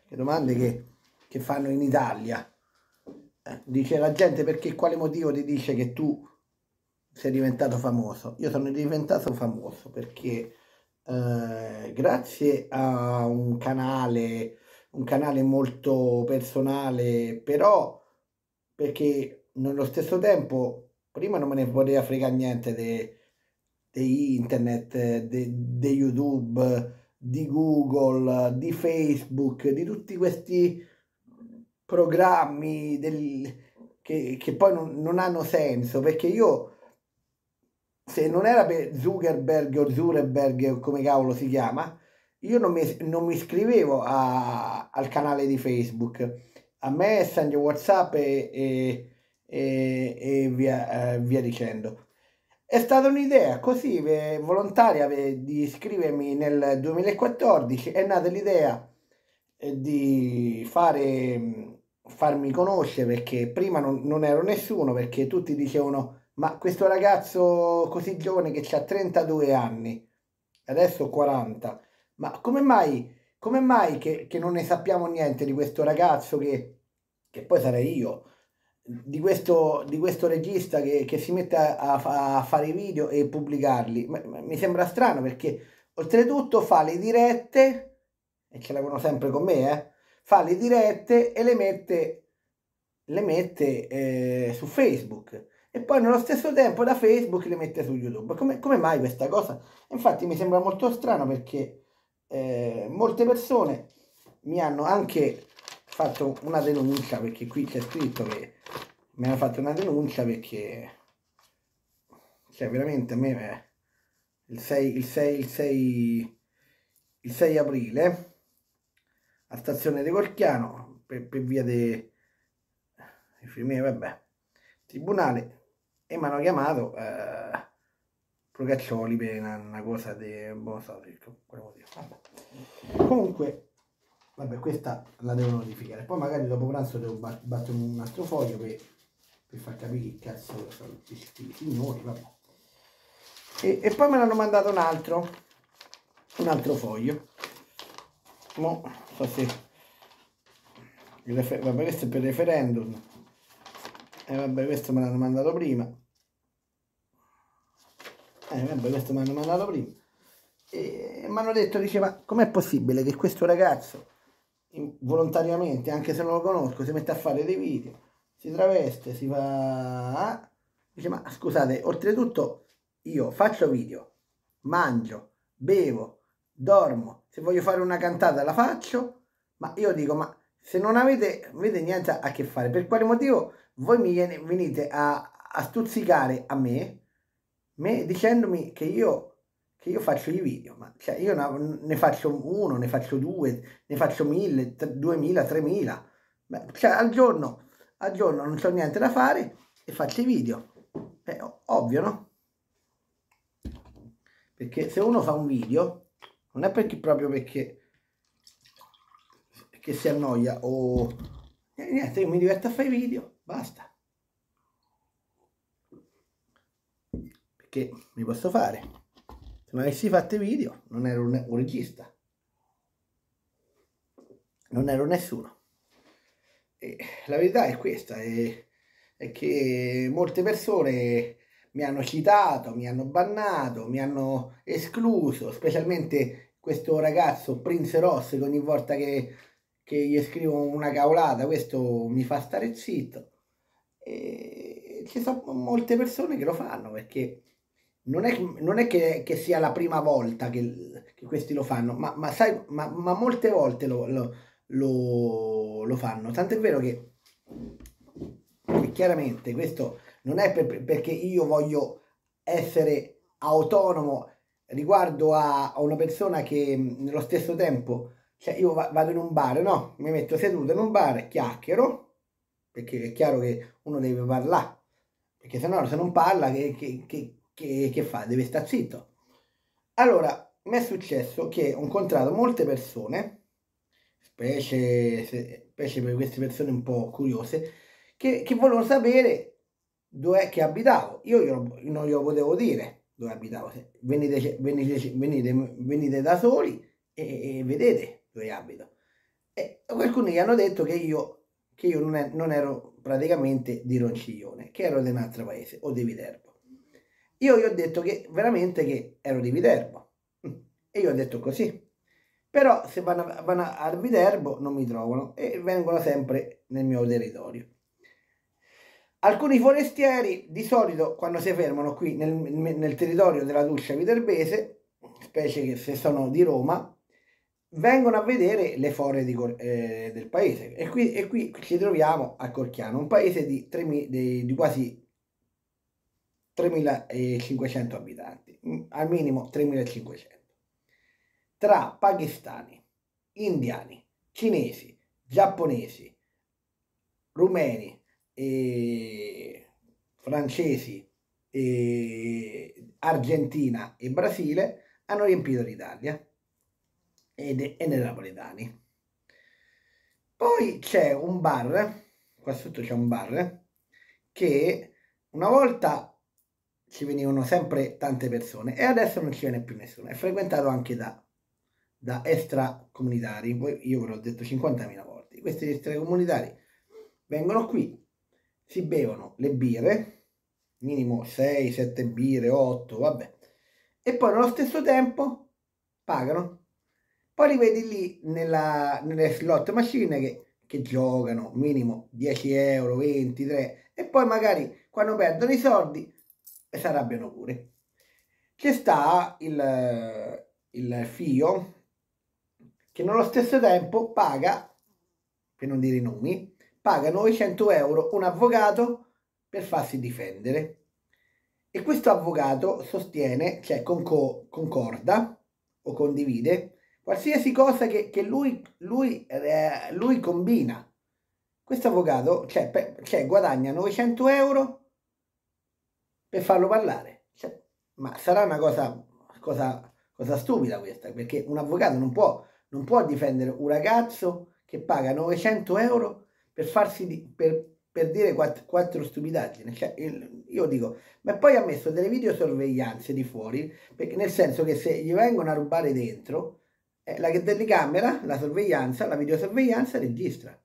che domande che fanno in Italia. Dice la gente perché quale motivo ti dice che tu sei diventato famoso? Io sono diventato famoso perché grazie a un canale molto personale, però perché nello stesso tempo prima non me ne poteva fregare niente di internet, di YouTube, di Google, di Facebook, di tutti questi programmi che poi non hanno senso, perché io, se non era per Zuckerberg o come cavolo si chiama, io non mi iscrivevo al canale di Facebook, a Messenger, WhatsApp e via dicendo. È stata un'idea così volontaria di iscrivermi nel 2014, è nata l'idea di farmi conoscere perché prima non ero nessuno, perché tutti dicevano ma questo ragazzo così giovane che ha 32 anni, adesso 40, ma come mai che non ne sappiamo niente di questo ragazzo che poi sarei io? Di questo regista che si mette a fare i video e pubblicarli. Mi sembra strano perché oltretutto fa le dirette, e ce l'avevano sempre con me, fa le dirette e le mette su Facebook. E poi nello stesso tempo da Facebook le mette su YouTube. Come mai questa cosa? Infatti mi sembra molto strano perché molte persone mi hanno anche fatto una denuncia, perché qui c'è scritto che mi hanno fatto una denuncia perché, cioè veramente a me il 6 aprile a stazione di Corchiano per via dei vabbè, tribunale, e mi hanno chiamato Procaccioli per una cosa di boh, so, quale motivo. Vabbè. Comunque vabbè, questa la devo notificare, poi magari dopo pranzo devo battere un altro foglio per far capire che cazzo sono questi signori, vabbè. E poi me l'hanno mandato un altro foglio. Mo, so se vabbè, questo è per il referendum. E vabbè, questo me l'hanno mandato prima. Vabbè, questo me l'hanno mandato prima. E mi hanno detto, diceva, com'è possibile che questo ragazzo volontariamente, anche se non lo conosco, si mette a fare dei video, si traveste, si fa... Dice, ma scusate, oltretutto io faccio video, mangio, bevo, dormo, se voglio fare una cantata la faccio, ma io dico, ma se non avete niente a che fare, per quale motivo voi mi venite a stuzzicare a me dicendomi che io faccio i video, ma cioè io ne faccio uno, ne faccio due, ne faccio 1000, 2000, 3000, cioè al giorno non c'ho niente da fare e faccio i video. È ovvio, no? Perché se uno fa un video, non è proprio perché si annoia o niente, io mi diverto a fare i video, basta. Perché mi posso fare. Se non avessi fatto i video, non ero un regista, non ero nessuno. E la verità è questa, è che molte persone mi hanno citato, mi hanno bannato, mi hanno escluso, specialmente questo ragazzo Prince Ross, che ogni volta che gli scrivo una cavolata, questo mi fa stare zitto. E ci sono molte persone che lo fanno perché non è che sia la prima volta che questi lo fanno, ma sai, ma molte volte lo fanno. Tant'è vero che chiaramente questo non è perché io voglio essere autonomo riguardo a una persona che nello stesso tempo, cioè io vado in un bar, no? Mi metto seduto in un bar, chiacchiero, perché è chiaro che uno deve parlare, perché se no se non parla che fa? Deve stare zitto. Allora, mi è successo che ho incontrato molte persone, specie per queste persone un po' curiose, che volevano sapere dov'è che abitavo. Io non glielo potevo dire dove abitavo. Venite da soli e vedete dove abito. E qualcuno gli hanno detto che io non ero praticamente di Ronciglione, che ero di un altro paese, o di Viterbo. Io gli ho detto che veramente che ero di Viterbo. E io ho detto così. Però se vanno a Viterbo non mi trovano e vengono sempre nel mio territorio. Alcuni forestieri di solito quando si fermano qui nel territorio della Dulce Viterbese, specie che se sono di Roma, vengono a vedere le foreste del paese. E qui ci troviamo a Corchiano, un paese di quasi 3.500 abitanti, al minimo 3.500, tra pakistani, indiani, cinesi, giapponesi, rumeni, francesi, Argentina e Brasile hanno riempito l'Italia e nei napoletani. Poi c'è un bar, qua sotto c'è un bar, che una volta ci venivano sempre tante persone e adesso non ci viene più nessuno. È frequentato anche da extracomunitari, io ve l'ho detto 50.000 volte. Questi extracomunitari vengono qui, si bevono le birre, minimo 6, 7 birre, 8, vabbè, e poi nello stesso tempo pagano. Poi li vedi lì nelle slot machine che giocano, minimo 10 euro, 23, e poi magari quando perdono i soldi si arrabbiano pure. C'è sta il figlio che nello stesso tempo paga, per non dire i nomi, paga 900 euro un avvocato per farsi difendere. E questo avvocato sostiene, cioè concorda o condivide qualsiasi cosa che lui combina. Questo avvocato cioè, guadagna 900 euro per farlo parlare. Cioè, ma sarà una cosa stupida questa, perché un avvocato non può difendere un ragazzo che paga 900 euro per per dire quattro stupidaggini. Cioè, io dico, ma poi ha messo delle videosorveglianze di fuori, perché nel senso che se gli vengono a rubare dentro, la telecamera, la videosorveglianza registra.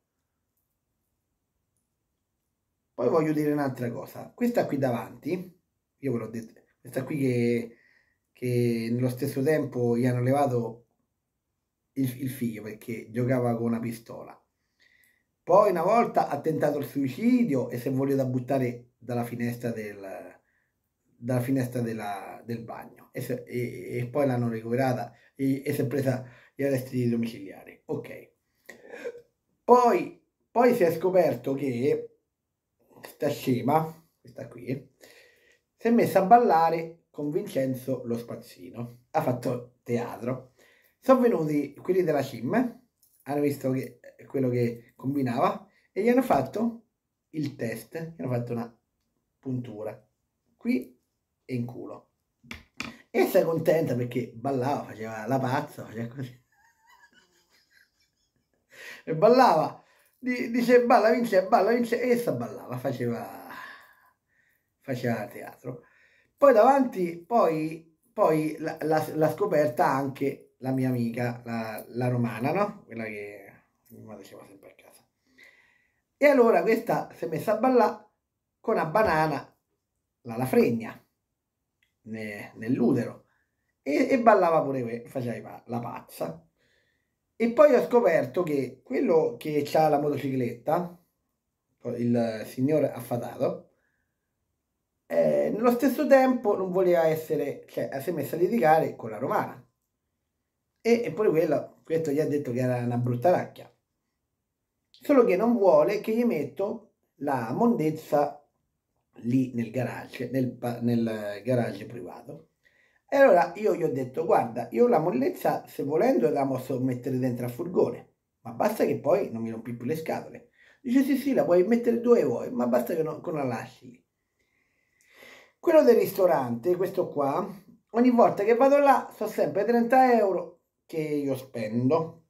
Poi voglio dire un'altra cosa, questa qui davanti, io ve l'ho detto, questa qui che nello stesso tempo gli hanno levato il figlio perché giocava con una pistola. Poi una volta ha tentato il suicidio e si è voluto buttare del bagno e poi l'hanno recuperata e si è presa gli arresti domiciliari. Ok. Poi si è scoperto che questa scema, questa qui, si è messa a ballare con Vincenzo lo Spazzino. Ha fatto teatro. Sono venuti quelli della CIM, hanno visto che quello che combinava e gli hanno fatto il test, gli hanno fatto una puntura qui e in culo. E sei contenta perché ballava, faceva la pazza, faceva così. E ballava, dice balla, vince, e essa ballava, faceva teatro. Poi davanti, poi l'ha scoperta anche la mia amica, la romana, no? Quella che mi faceva sempre a casa. E allora questa si è messa a ballare con una banana, la fregna, nell'utero. E ballava pure, faceva la pazza. E poi ho scoperto che quello che ha la motocicletta, il signor affatato, nello stesso tempo non voleva essere, cioè si è messa a litigare con la romana. E pure questo gli ha detto che era una brutta racchia. Solo che non vuole che gli metto la mondezza lì nel garage, nel garage privato. E allora io gli ho detto, guarda, io la mollezza, se volendo, la posso mettere dentro al furgone, ma basta che poi non mi rompi più le scatole. Dice, sì, sì, la puoi mettere dove vuoi, ma basta che non la lasci lì. Quello del ristorante, questo qua, ogni volta che vado là, sono sempre 30 euro che io spendo.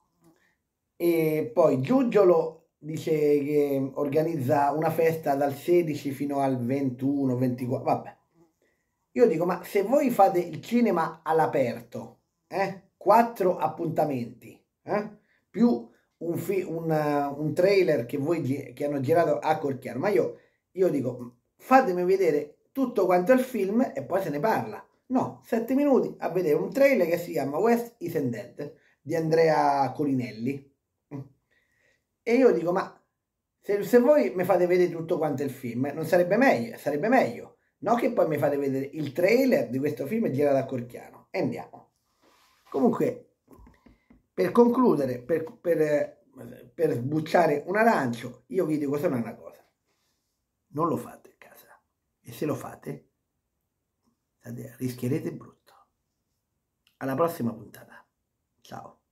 E poi Giugiolo dice che organizza una festa dal 16 fino al 21, 24, vabbè. Io dico, ma se voi fate il cinema all'aperto, 4 appuntamenti, più un trailer che hanno girato a Corchiano, ma io dico, fatemi vedere tutto quanto il film e poi se ne parla. No, 7 minuti a vedere un trailer che si chiama West is Dead di Andrea Colinelli. E io dico, ma se voi mi fate vedere tutto quanto il film, non sarebbe meglio? Sarebbe meglio. No che poi mi fate vedere il trailer di questo film girato a Corchiano. E andiamo. Comunque, per concludere, per sbucciare un arancio, io vi dico solo una cosa. Non lo fate a casa. E se lo fate, rischierete brutto. Alla prossima puntata. Ciao.